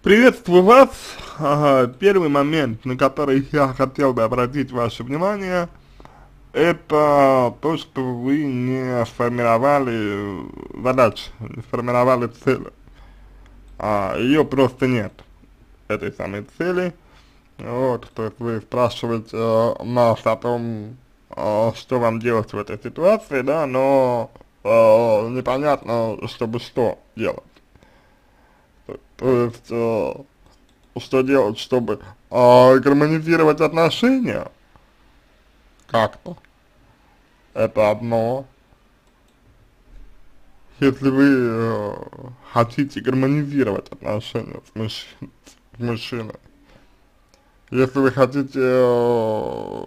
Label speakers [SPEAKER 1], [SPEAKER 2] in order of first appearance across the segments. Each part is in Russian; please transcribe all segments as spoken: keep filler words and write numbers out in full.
[SPEAKER 1] Приветствую вас. Ага, первый момент, на который я хотел бы обратить ваше внимание, это то, что вы не сформировали задачу, не сформировали цели. А, ее просто нет, этой самой цели. Вот, то есть вы спрашиваете э, нас о том, э, что вам делать в этой ситуации, да, но э, непонятно, чтобы что делать. То есть, э, что делать, чтобы а, гармонизировать отношения как-то, это одно. Если вы э, хотите гармонизировать отношения с, мужч с мужчиной, если вы хотите э,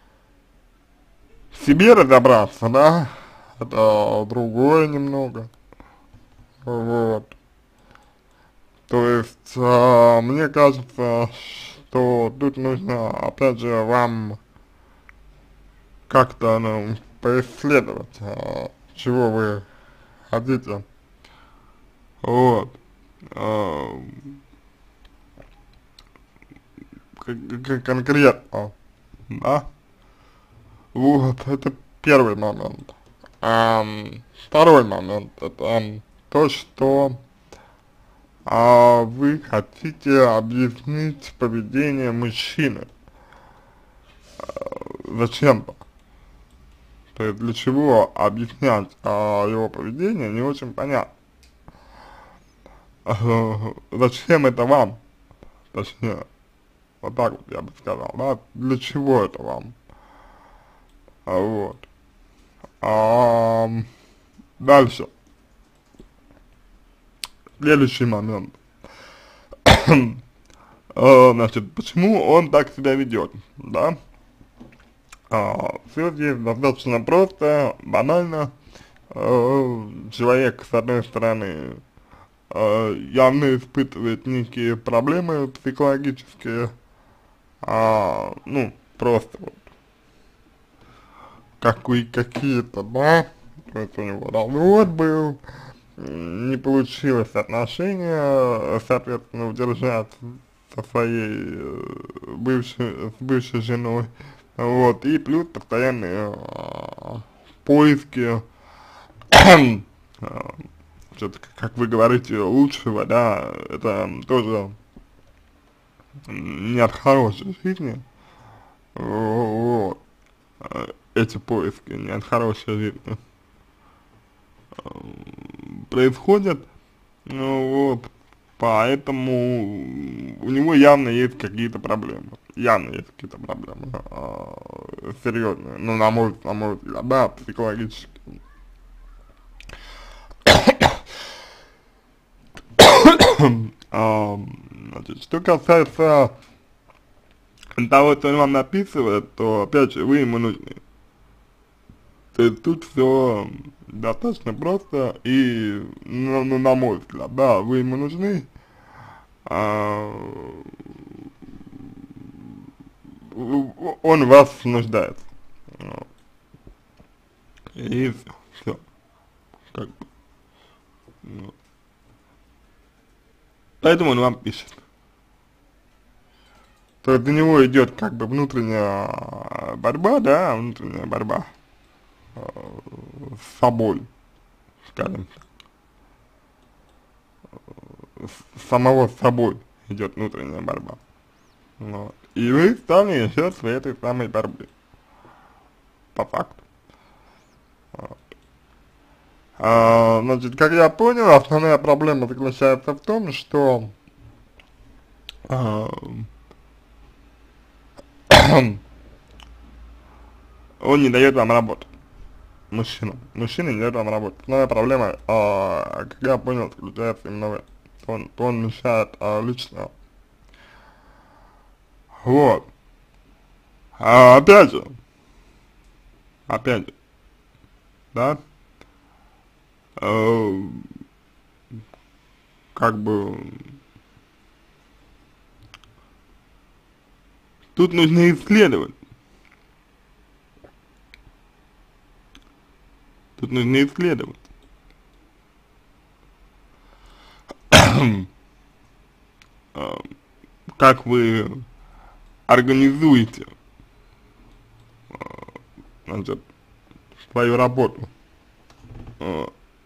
[SPEAKER 1] в себе разобраться, да, это другое немного, вот. То есть, э, мне кажется, что тут нужно, опять же, вам как-то, ну, поисследовать, а, чего вы хотите, вот, а, к- конкретно, да, вот, это первый момент. Ам, второй момент, это ам, то, что а, вы хотите объяснить поведение мужчины зачем-то. То есть для чего объяснять а, его поведение, не очень понятно. А, зачем это вам, точнее, вот так вот я бы сказал, да, для чего это вам, а, вот. А, дальше, следующий момент, а, значит, почему он так себя ведет, да, а, все здесь достаточно просто, банально. Э, человек, с одной стороны, э, явно испытывает некие проблемы психологические, а, ну, просто вот, какой, какие-то, да, то есть у него развод был, м, не получилось отношения, соответственно, удержать со своей э, бывшей, с бывшей женой, вот, и плюс постоянные э, поиски, что-то, как вы говорите, лучшего, да, это тоже не от хорошей жизни, вот, э, эти поиски не от хорошей жизни происходят, ну, вот, поэтому у него явно есть какие-то проблемы, явно есть какие-то проблемы, э, серьезные, ну, на мой, на мой взгляд, да, психологически. А, значит, что касается того, что он вам написывает, то, опять же, вы ему нужны. То есть тут все достаточно просто и, ну, ну, на мой взгляд, да, вы ему нужны, а, он в вас нуждается. Вот. И все, как бы, ну. Поэтому он вам пишет. То есть до него идет как бы внутренняя борьба, да, внутренняя борьба э, с собой, скажем так, с самого с собой идет внутренняя борьба. Вот. И вы стали жертвой этой самой борьбы, по факту. Вот. А, значит, как я понял, основная проблема заключается в том, что а, он не дает вам работать. Мужчина. Мужчина не дает вам работать. Основная проблема, а, как я понял, заключается именно в этом. Он, он мешает а, лично. Вот. А, опять же, опять же, да, э, как бы тут нужно исследовать. Тут нужно исследовать. э, как вы организуете, э, значит, свою работу, э,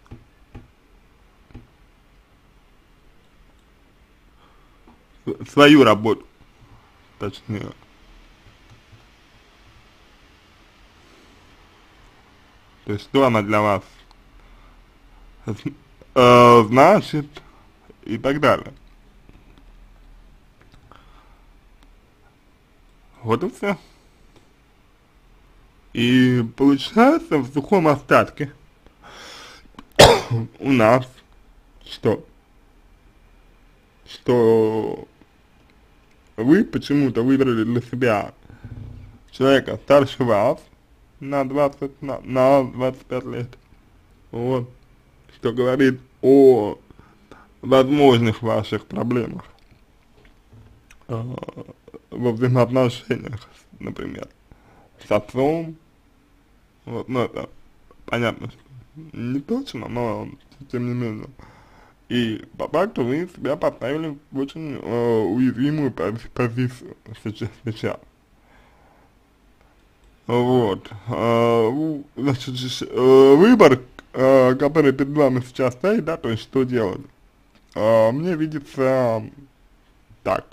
[SPEAKER 1] свою работу, точнее. То есть, что она для вас э, значит и так далее. Вот и все. И получается в сухом остатке у нас что? Что вы почему-то выбрали для себя человека старше вас на двадцать, на, на двадцать пять лет. Вот. Что говорит о возможных ваших проблемах э, во взаимоотношениях, например, с отцом. Вот, ну это понятно, что не точно, но тем не менее. И по факту вы себя поставили в очень э, уязвимую пози позицию сейчас. сейчас. Вот. Э, значит, э, выбор, э, который перед вами сейчас стоит, да, то есть что делать, э, мне видится так.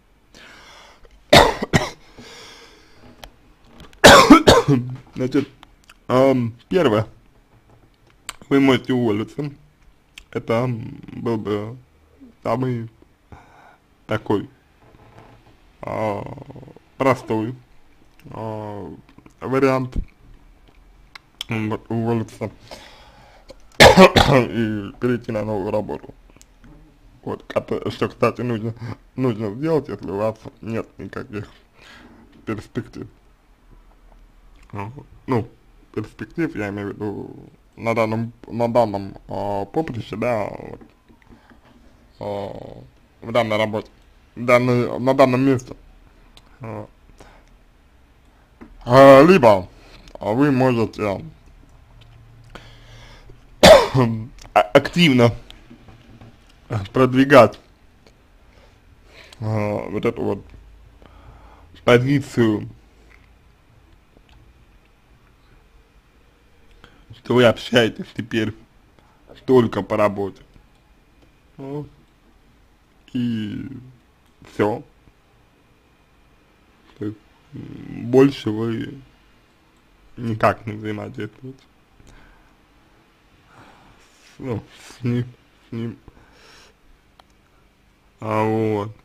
[SPEAKER 1] Значит, э, первое, вы можете уволиться. Это был бы самый такой э, простой э, вариант вот, уволиться и перейти на новую работу. Вот, что, кстати, нужно, нужно сделать, если у вас нет никаких перспектив. Ну, перспектив, я имею в виду, на данном, на данном э, поприще, да, вот, э, в данной работе, данной, на данном месте. Э, э, либо вы можете активно продвигать э, вот эту вот позицию, что вы общаетесь теперь только по работе. Вот. И все. То есть больше вы никак не взаимодействуете. Ну, с ним, с ним. А вот.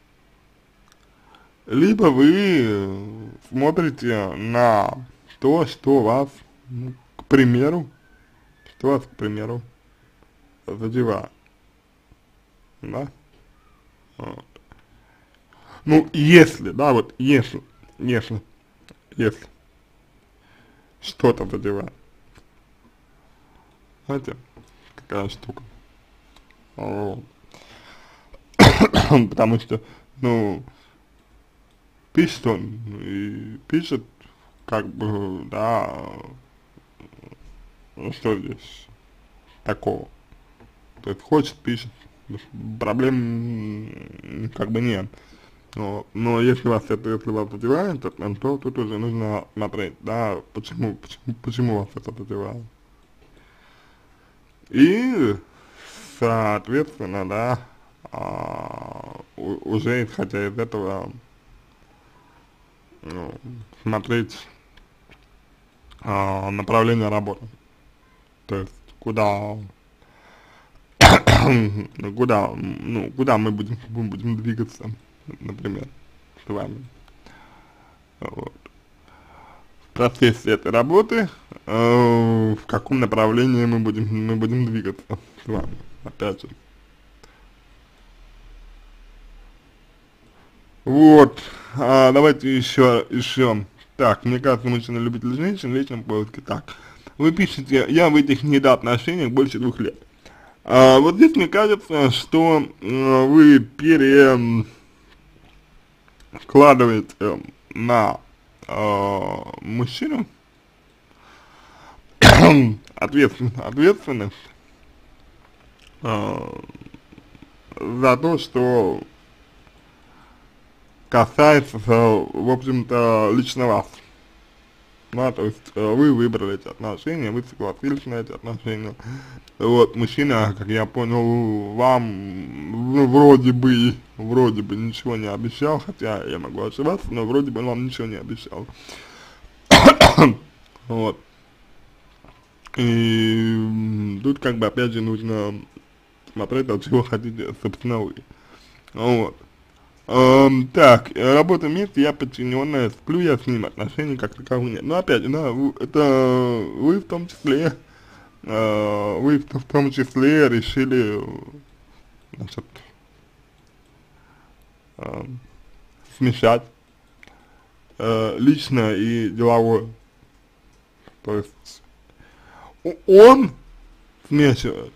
[SPEAKER 1] Либо вы смотрите на то, что вас, ну, к примеру, что вас, к примеру, задевает. Да? Вот. Ну, если, да, вот, если, если, если что-то задевает. Знаете, какая штука. Вот. Потому что, ну, пишет он, и пишет, как бы, да, ну, что здесь такого. То есть хочет, пишет, проблем как бы нет. Но, но если вас это, если вас задевает, то, то тут уже нужно смотреть, да, почему, почему, почему вас это задевает. И, соответственно, да, а, у, уже исходя из этого, ну, смотреть а, направление работы. То есть, куда, куда, ну, куда мы будем, мы будем двигаться, например, с вами. Вот. В процессе этой работы, э, в каком направлении мы будем, мы будем двигаться с вами, опять же. Вот, а, давайте еще, еще. Так, мне кажется, мужчина любитель женщин в личном поиске. Так, вы пишете, я в этих недоотношениях больше двух лет. А, вот здесь мне кажется, что э, вы перекладываете на э, мужчину ответственность, ответственность э, за то, что касается, в общем-то, лично вас. Да, то есть э, вы выбрали эти отношения, вы согласились на эти отношения. Вот, мужчина, как я понял, вам, ну, вроде бы, вроде бы ничего не обещал, хотя я могу ошибаться, но вроде бы он вам ничего не обещал. Вот. И м, тут как бы опять же нужно смотреть, от чего хотите, собственно, вы. Вот. Эм, так, э, работа вместе, я подчиненная, сплю я с ним, отношений как таковых нет. Но опять же, да, вы- это вы в том числе, э, вы в, в том числе решили, значит, э, смешать э, личное и деловое. То есть о- он смешивает,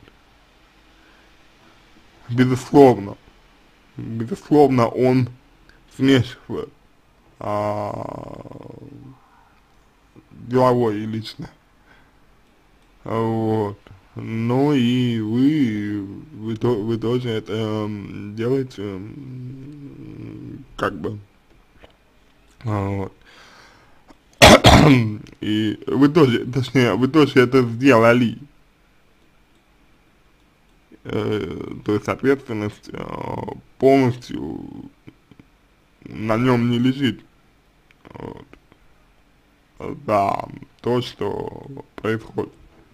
[SPEAKER 1] безусловно, безусловно, он смешивает а, деловое и личное. Вот. Ну и вы, вы, то, вы тоже это м, делаете, м, как бы, а, вот. И вы тоже, точнее, вы тоже это сделали. Э, то есть ответственность э, полностью на нем не лежит. Вот. Э, Да, то, что происходит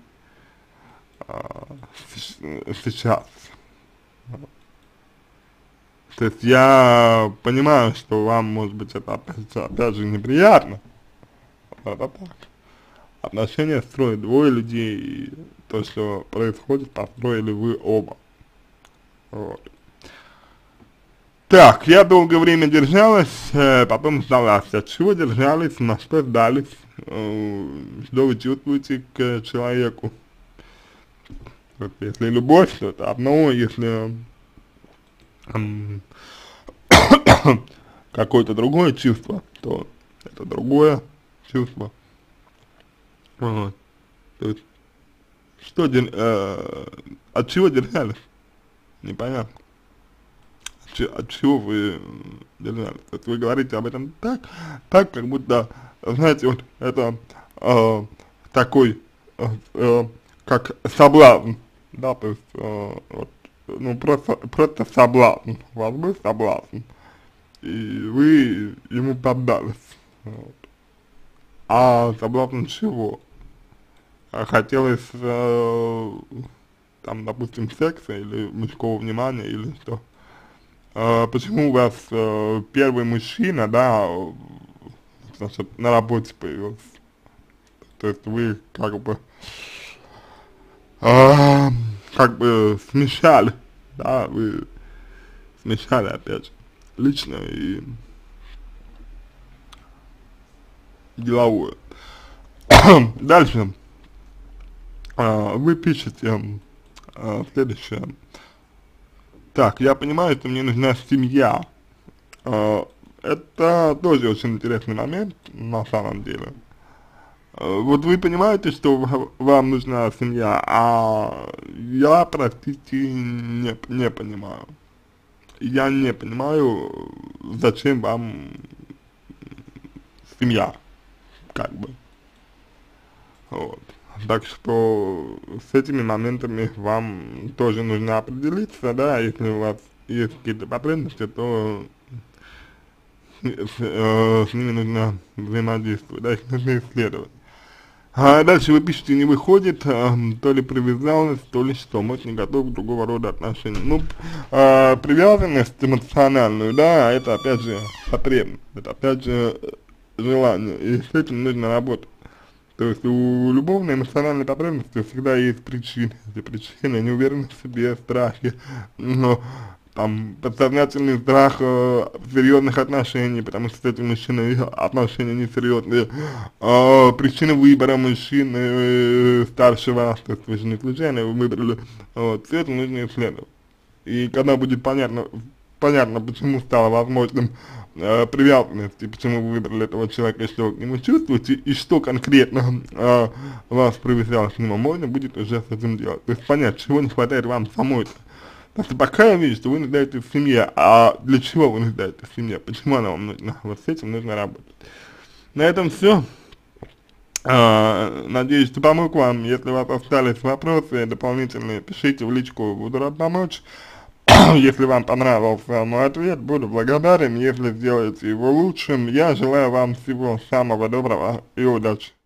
[SPEAKER 1] а, с- сейчас. То есть я понимаю, что вам, может быть, это опять, же- опять же неприятно. Это так. Отношения строят двое людей, и то, что происходит, построили вы оба. Вот. Так, я долгое время держалась, э, потом сдалась. От чего держались, на что сдались, э, что вы чувствуете к человеку? Вот если любовь, то это одно, если м, какое-то другое чувство, то это другое чувство. Вот. То есть, что, дер- э, от чего держались? Непонятно. От, че- от чего вы м, держались? То есть вы говорите об этом так, так, как будто, знаете, вот это э, такой, э, э, как соблазн, да, то есть, э, вот, ну, просто, просто соблазн, у вас был соблазн, и вы ему поддались, вот. А соблазн чего? А хотелось, э, там, допустим, секса или мужского внимания, или что? А почему у вас э, первый мужчина, да, э, значит, на работе появился? То есть вы как бы, а, как бы смешали, да, вы смешали опять же, личное и деловое. Дальше, а, вы пишете а, следующее. Так, я понимаю, что мне нужна семья. А, это тоже очень интересный момент, на самом деле. А, вот вы понимаете, что ва- вам нужна семья, а я, простите, не, не понимаю. Я не понимаю, зачем вам семья, как бы. Вот. Так что с этими моментами вам тоже нужно определиться, да, если у вас есть какие-то потребности, то с, э, с ними нужно взаимодействовать, да, их нужно исследовать. А дальше вы пишете, не выходит, а, то ли привязалась, то ли что, может не готов к другого рода отношений. Ну, а, привязанность эмоциональную, да, это опять же потребность, это опять же желание, и с этим нужно работать. То есть у любовной эмоциональной потребности всегда есть причины, эти причины, неуверенность в себе, страхи, но там подсознательный страх э, серьезных отношений, потому что с этим мужчиной отношения несерьезные, э, причины выбора мужчины э, старше вас, то есть вы же не случайно его выбрали, вот, все это нужно исследовать. И когда будет понятно, понятно, почему стало возможным э, привязанность, и почему вы выбрали этого человека, и что вы к нему чувствуете, и что конкретно э, вас привязало к нему, можно будет уже с этим делать. То есть понять, чего не хватает вам самой. Просто пока я вижу, что вы нуждаетесь в семье, а для чего вы нуждаетесь в семье, почему она вам нужна, вот с этим нужно работать. На этом все. А, надеюсь, что помог вам. Если у вас остались вопросы дополнительные, пишите в личку, буду рад помочь. Если вам понравился мой ответ, буду благодарен, если сделаете его лучшим. Я желаю вам всего самого доброго и удачи.